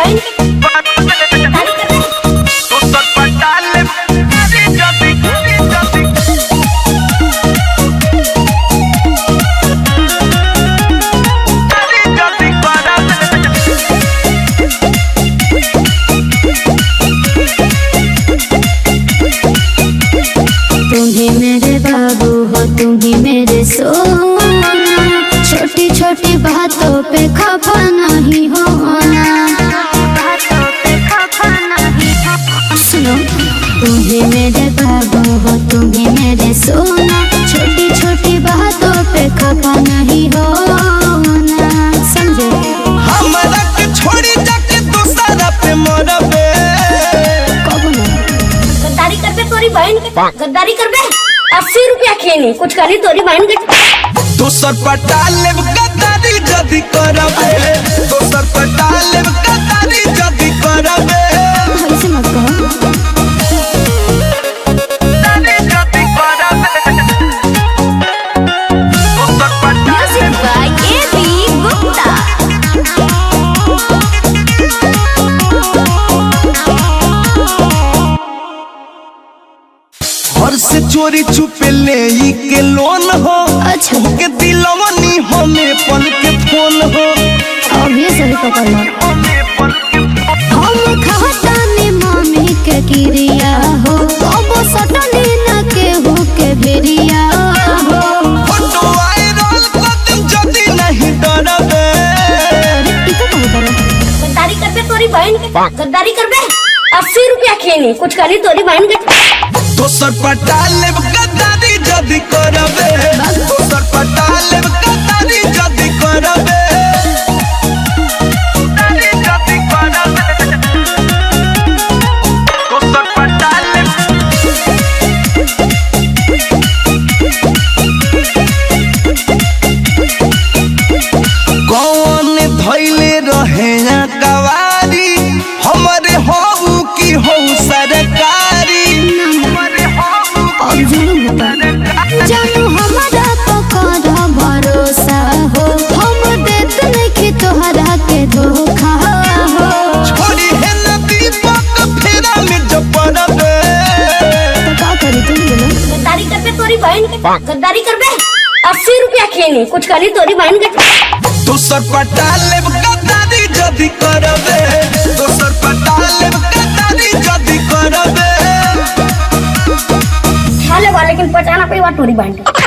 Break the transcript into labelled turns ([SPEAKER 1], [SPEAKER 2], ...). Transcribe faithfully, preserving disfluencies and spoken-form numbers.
[SPEAKER 1] बहन के गद्दारी कर दे तो सब पटा ले तेरी जदी जदी तेरी जदी करा
[SPEAKER 2] तुम ही मेरे बाबू हो, तुम ही मेरे सोना, छोटी छोटी बातों पे खफा नहीं होना। बातों पे खफा नहीं होना। सुनो, तुम ही मेरे बाबू हो, तुम ही मेरे सोना, छोटी छोटी बातों पे खफा नहीं होना। समझे?
[SPEAKER 1] हमरा के छोड़ी जाके दूसरा पे मरबे।
[SPEAKER 2] कब ना
[SPEAKER 3] गद्दारी कर बे तोरी बहन के गद्दारी कर बे अस्सी रुपया खेनी कुछ करी तोरी बहन के
[SPEAKER 1] दोसर पटा लेब गद्दारी जदी करबे दोसर पटा लेब गद्दारी जदी करबे
[SPEAKER 2] ऐसे मत कहो।
[SPEAKER 1] गद्दारी जदी करबे दोसर पटा
[SPEAKER 3] म्यूजिक बाय एबी गुप्ता
[SPEAKER 1] घर से चोरी छुपे ले ई के लोन हो।
[SPEAKER 2] अच्छा।
[SPEAKER 1] के दिलवनी हमें पल के फोन हो।
[SPEAKER 2] अभी सही पकड़ लो। हम खातानी मम्मी के क्रिया हो, अब सटनी न के हो के भेरिया हो।
[SPEAKER 1] फोटो वायरल कदम जदी नहीं डरबे।
[SPEAKER 2] इको कहो करो।
[SPEAKER 3] गद्दारी कर बे तोरी बहन के गद्दारी कर बे अस्सी रुपया खेनी कुछ करी तोरी बहन के
[SPEAKER 1] दोसर पटा लेब गद्दारी जदी करबे दोसर पटा लेब गद्दारी जदी करबे गद्दारी जदी करबे दोसर पटा लेब कौन धइले रहे कवारी हमरे हो की हो सरकारी
[SPEAKER 2] अब जुलूम होता। जानू हमारा पकड़ भरोसा हो, हम देत नहीं तोहरा के धोखा हो।
[SPEAKER 1] छोड़ी है न दीपक फेरा में जो पड़बे
[SPEAKER 2] तो का करी तुम बोलो?
[SPEAKER 3] गद्दारी कर बे तोरी बहन के गद्दारी कर बे अस्सी रुपया खेनी कुछ करी तोरी बहन के
[SPEAKER 1] दोसर पटा लेब गद्दारी जदी करबे दोसर पटा लेब गद्दारी जदी करबे
[SPEAKER 3] खा ले लेकिन पटाना पे तोरी बहन के